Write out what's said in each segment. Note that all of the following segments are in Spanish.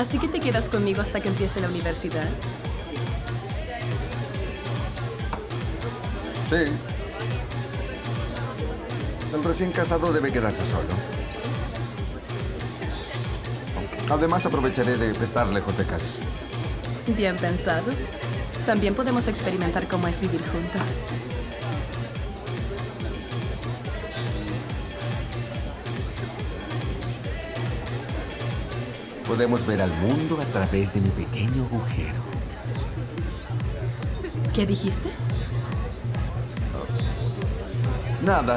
¿Así que te quedas conmigo hasta que empiece la universidad? Sí. El recién casado debe quedarse solo. Además, aprovecharé de estar lejos de casa. Bien pensado. También podemos experimentar cómo es vivir juntos. Podemos ver al mundo a través de mi pequeño agujero. ¿Qué dijiste? Nada.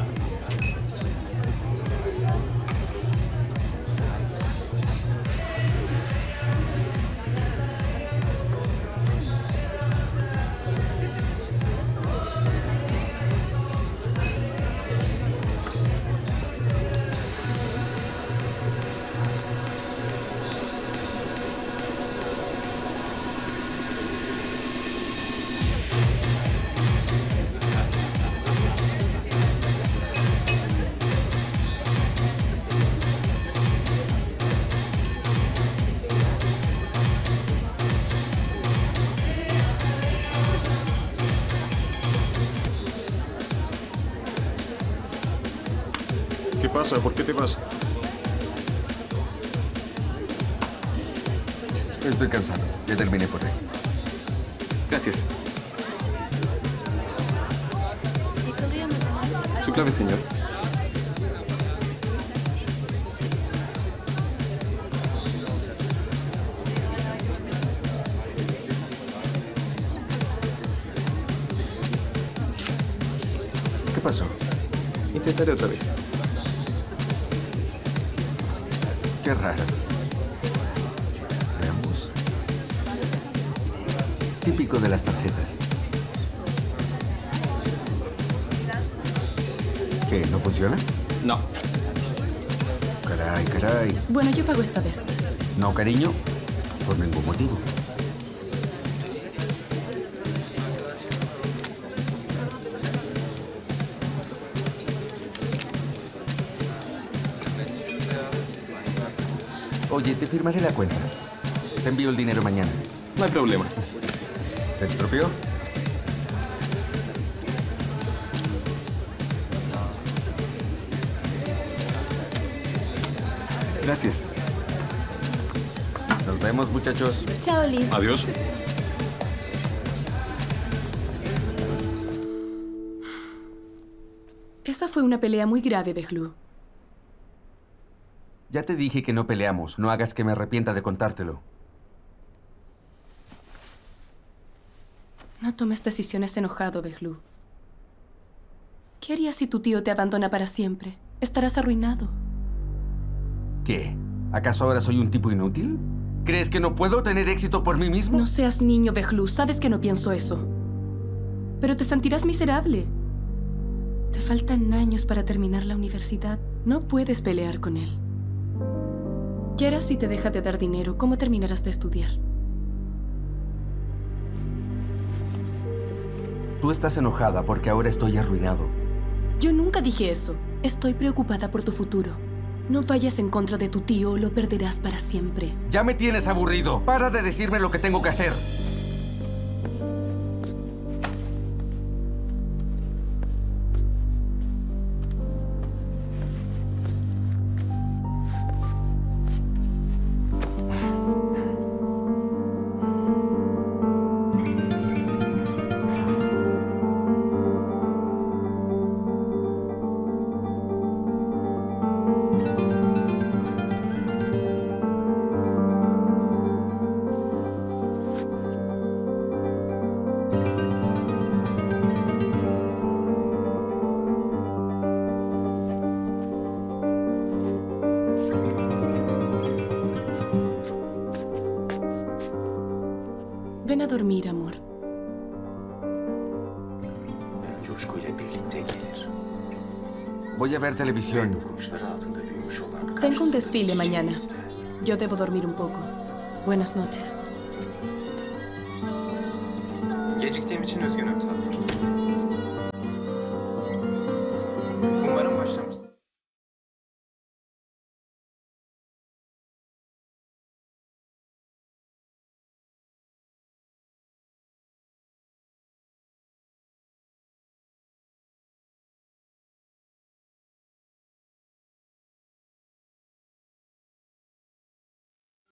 ¿Qué pasa? ¿Por qué te vas? Estoy cansado. Ya terminé por hoy. Gracias. Su clave, señor. ¿Qué pasó? Intentaré otra vez. Qué raro. Veamos. Típico de las tarjetas. ¿Qué? ¿No funciona? No. Caray, caray. Bueno, yo pago esta vez. No, cariño. Por ningún motivo. Oye, te firmaré la cuenta. Te envío el dinero mañana. No hay problema. ¿Se estropeó? Gracias. Nos vemos, muchachos. Chao, Liz. Adiós. Esa fue una pelea muy grave, Behlu. Ya te dije que no peleamos. No hagas que me arrepienta de contártelo. No tomes decisiones enojado, Behlu. ¿Qué harías si tu tío te abandona para siempre? Estarás arruinado. ¿Qué? ¿Acaso ahora soy un tipo inútil? ¿Crees que no puedo tener éxito por mí mismo? No seas niño, Behlu. Sabes que no pienso eso. Pero te sentirás miserable. Te faltan años para terminar la universidad. No puedes pelear con él. ¿Qué harás si te deja de dar dinero? ¿Cómo terminarás de estudiar? Tú estás enojada porque ahora estoy arruinado. Yo nunca dije eso. Estoy preocupada por tu futuro. No vayas en contra de tu tío o lo perderás para siempre. Ya me tienes aburrido. Para de decirme lo que tengo que hacer. Ven a dormir, amor. Voy a ver televisión. Tengo un desfile mañana. Yo debo dormir un poco. Buenas noches. Geciktiğim için üzgünüm tatlım.